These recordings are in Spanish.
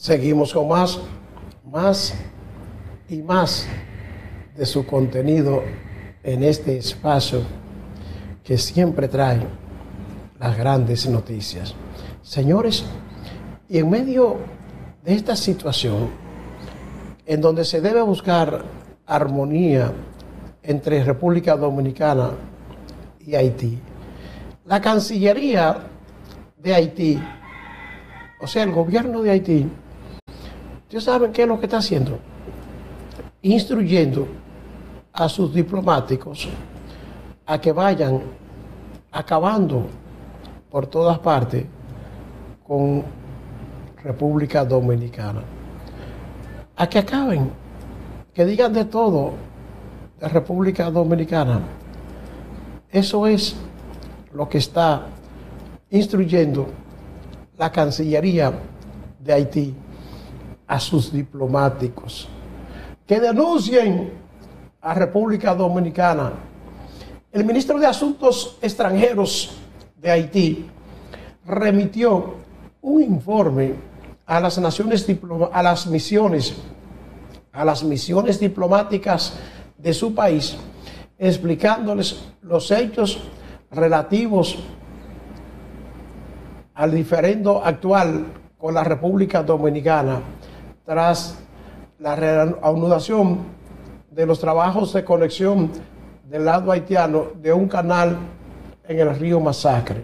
Seguimos con más y más de su contenido en este espacio que siempre trae las grandes noticias. Señores, y en medio de esta situación, en donde se debe buscar armonía entre República Dominicana y Haití, la Cancillería de Haití, o sea, el gobierno de Haití, ¿ustedes saben qué es lo que está haciendo? Instruyendo a sus diplomáticos a que vayan acabando por todas partes con República Dominicana. A que acaben, que digan de todo de República Dominicana. Eso es lo que está instruyendo la Cancillería de Haití a sus diplomáticos, que denuncien a República Dominicana. El ministro de Asuntos Extranjeros de Haití remitió un informe a las misiones diplomáticas de su país, explicándoles los hechos relativos al diferendo actual con la República Dominicana tras la reanudación de los trabajos de conexión del lado haitiano de un canal en el río Masacre.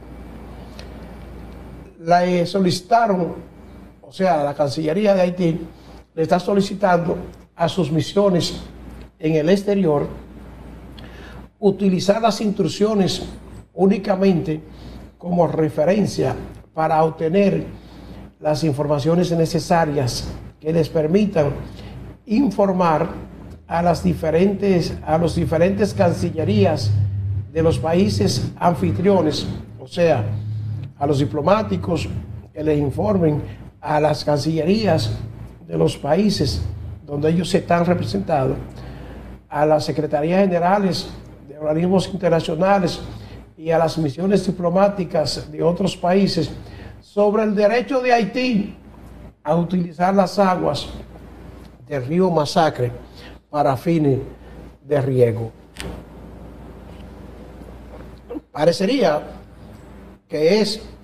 Le solicitaron, o sea, la Cancillería de Haití le está solicitando a sus misiones en el exterior utilizar las instrucciones únicamente como referencia para obtener las informaciones necesarias que les permitan informar a los diferentes cancillerías de los países anfitriones, o sea, a los diplomáticos que les informen a las cancillerías de los países donde ellos están representados, a las secretarías generales de organismos internacionales y a las misiones diplomáticas de otros países sobre el derecho de Haití a utilizar las aguas del río Masacre para fines de riego. Parecería que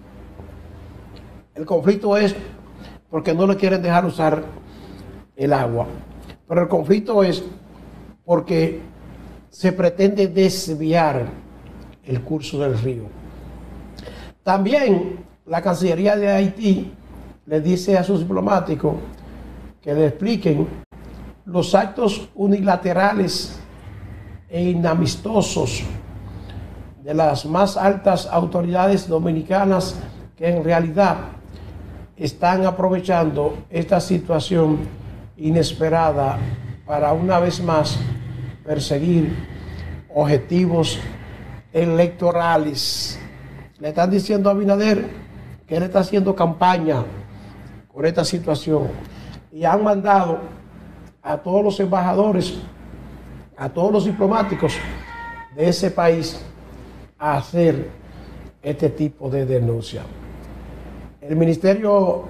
el conflicto es porque no le quieren dejar usar el agua, pero el conflicto es porque se pretende desviar el curso del río. También la Cancillería de Haití le dice a sus diplomáticos que le expliquen los actos unilaterales e inamistosos de las más altas autoridades dominicanas que en realidad están aprovechando esta situación inesperada para una vez más perseguir objetivos electorales. Le están diciendo a Abinader que él está haciendo campaña con esta situación y han mandado a todos los embajadores, a todos los diplomáticos de ese país a hacer este tipo de denuncia. El Ministerio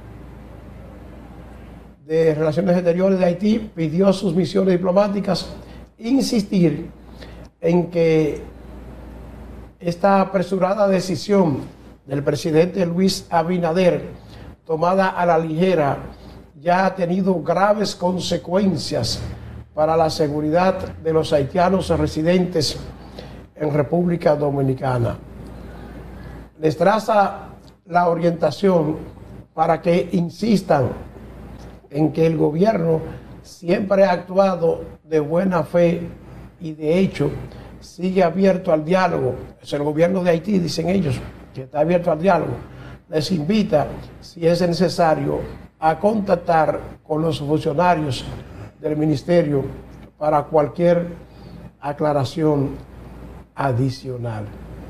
de Relaciones Exteriores de Haití pidió a sus misiones diplomáticas insistir en que esta apresurada decisión del presidente Luis Abinader, tomada a la ligera, ya ha tenido graves consecuencias para la seguridad de los haitianos residentes en República Dominicana. Les traza la orientación para que insistan en que el gobierno siempre ha actuado de buena fe y de hecho sigue abierto al diálogo. Es el gobierno de Haití, dicen ellos, que está abierto al diálogo. Les invita, si es necesario, a contactar con los funcionarios del ministerio para cualquier aclaración adicional.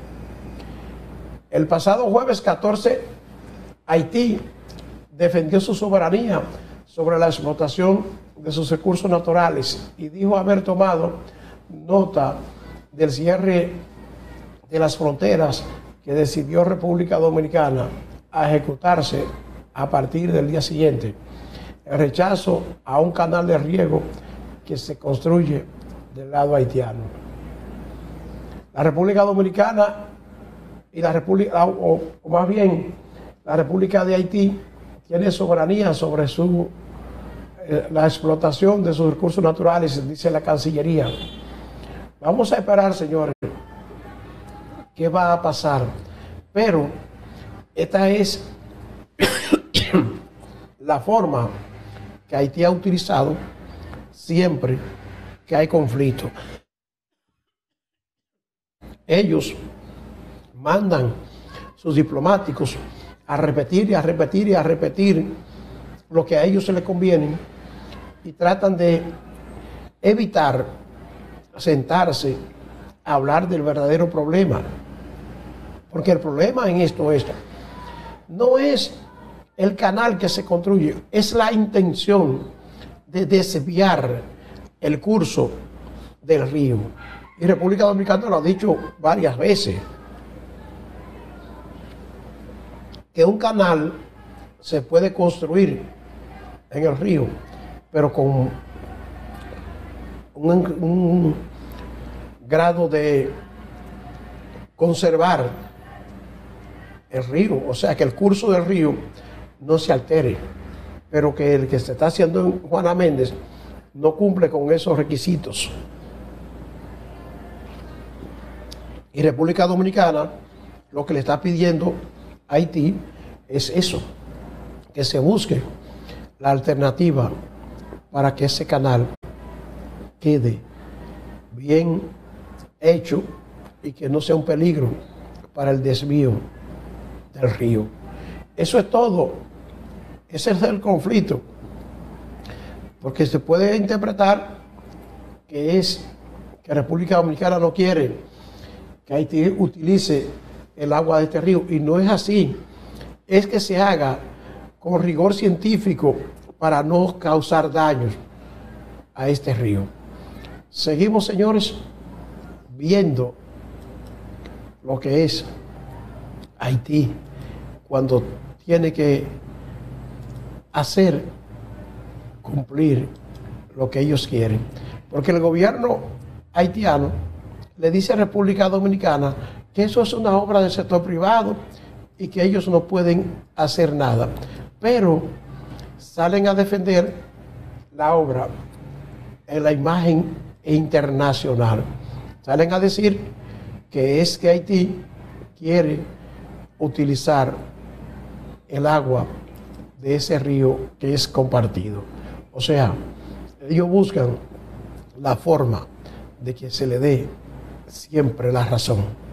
El pasado jueves 14, Haití defendió su soberanía sobre la explotación de sus recursos naturales y dijo haber tomado nota del cierre de las fronteras que decidió República Dominicana a ejecutarse a partir del día siguiente. El rechazo a un canal de riego que se construye del lado haitiano. La República Dominicana y la República, o más bien la República de Haití, tiene soberanía sobre la explotación de sus recursos naturales, dice la Cancillería. Vamos a esperar, señores, qué va a pasar. Pero esta es la forma que Haití ha utilizado siempre que hay conflicto. Ellos mandan sus diplomáticos a repetir y a repetir y a repetir lo que a ellos se les conviene y tratan de evitar sentarse a hablar del verdadero problema. Porque el problema en esto no es el canal que se construye, es la intención de desviar el curso del río. Y República Dominicana lo ha dicho varias veces, que un canal se puede construir en el río, pero con un grado de conservar el río, o sea, que el curso del río no se altere, pero que el que se está haciendo en Juana Méndez no cumple con esos requisitos. Y República Dominicana lo que le está pidiendo a Haití es eso, que se busque la alternativa para que ese canal quede bien hecho y que no sea un peligro para el desvío del río. Eso es todo. Ese es el conflicto. Porque se puede interpretar que República Dominicana no quiere que Haití utilice el agua de este río. Y no es así. Es que se haga con rigor científico para no causar daños a este río. Seguimos, señores, viendo lo que es Haití cuando tiene que hacer cumplir lo que ellos quieren. Porque el gobierno haitiano le dice a República Dominicana que eso es una obra del sector privado y que ellos no pueden hacer nada. Pero salen a defender la obra en la imagen internacional. Salen a decir que es que Haití quiere utilizar el agua de ese río que es compartido. O sea, ellos buscan la forma de que se le dé siempre la razón.